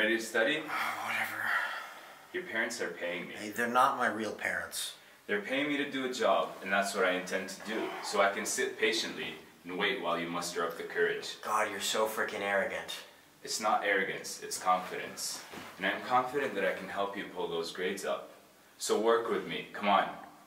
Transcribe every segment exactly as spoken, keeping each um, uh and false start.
ready to study? Uh, whatever. Your parents are paying me. Hey, they're not my real parents. They're paying me to do a job, and that's what I intend to do, so I can sit patiently and wait while you muster up the courage. God, you're so freaking arrogant. It's not arrogance, it's confidence. And I'm confident that I can help you pull those grades up. So work with me, come on.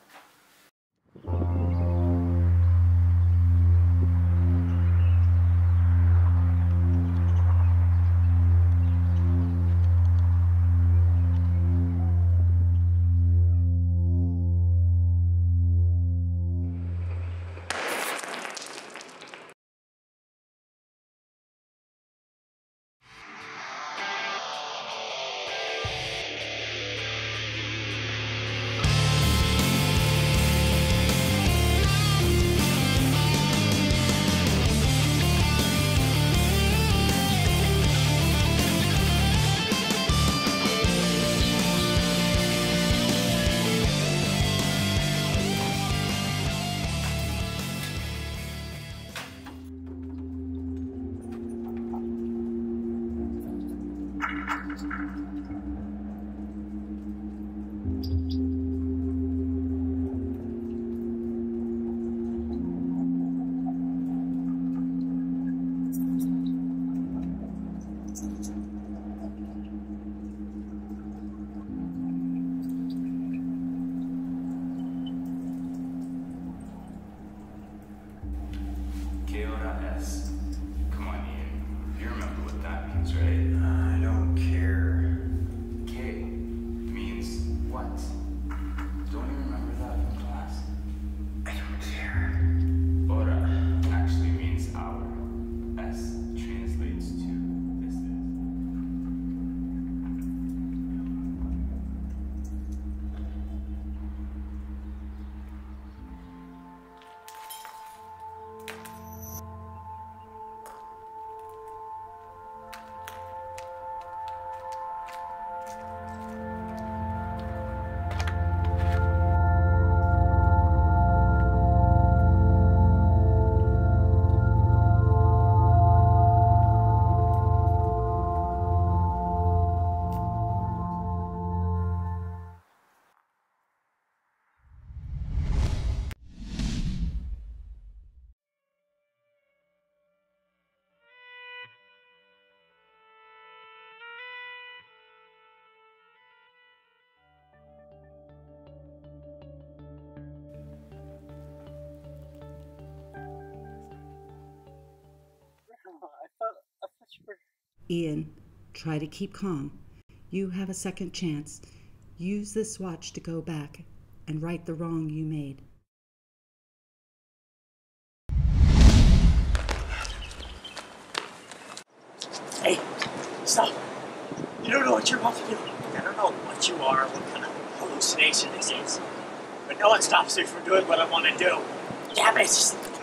K O S. Come on, Ian. You remember what that means, right? I don't care. K means what? Don't you remember that from class? I don't care. Ora actually means hour. S translates to this is. Ian, try to keep calm. You have a second chance. Use this watch to go back and right the wrong you made. Hey, stop. You don't know what you're about to do. I don't know what you are, what kind of hallucination this is. But no one stops me from doing what I want to do. Damn it!